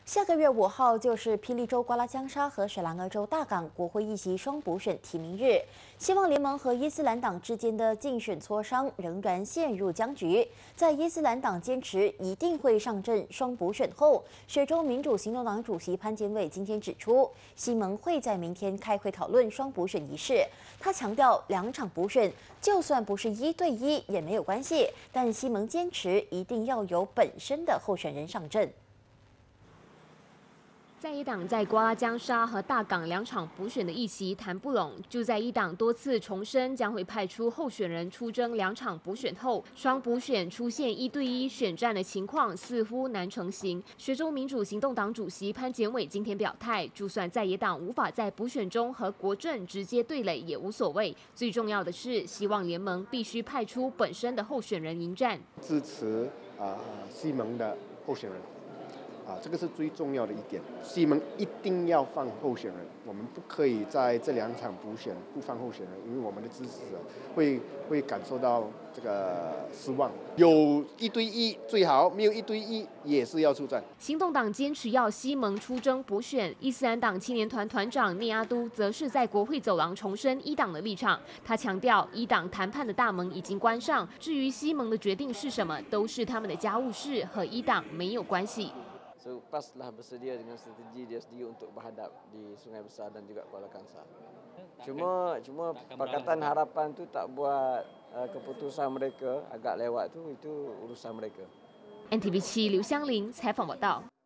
下个月5号就是霹雳州瓜拉江沙和雪兰莪州大港国会议席双补选提名日，希望联盟和伊斯兰党之间的竞选磋商仍然陷入僵局。在伊斯兰党坚持一定会上阵双补选后，雪州民主行动党主席潘坚伟今天指出，西盟会在明天开会讨论双补选一事。他强调，2场补选就算不是1对1也没有关系，但西盟坚持一定要有本身的候选人上阵。 在野党在瓜拉江沙和大港2场补选的议席谈不拢，就在一党多次重申将会派出候选人出征2场补选后，双补选出现1对1选战的情况似乎难成型。雪州民主行动党主席潘坚伟今天表态，就算在野党无法在补选中和国政直接对垒也无所谓，最重要的是希望联盟必须派出本身的候选人迎战， 支持西盟的候选人。 这个是最重要的一点。西盟一定要放候选人，我们不可以在这2场补选不放候选人，因为我们的支持者会感受到这个失望。有1对1最好，没有1对1也是要出战。 行动党坚持要西盟出征补选，伊斯兰党青年团团长聂阿都则是在国会走廊重申一党的立场。他强调，一党谈判的大门已经关上，至于西盟的决定是什么，都是他们的家务事，和一党没有关系。 So PAS telah bersedia dengan strategi dia sendiri untuk berhadap di Sungai Besar dan juga Kuala Kangsar. Cuma Pakatan Harapan tu tak buat keputusan mereka agak lewat tu itu urusan mereka. NTV7 刘香玲采访报道。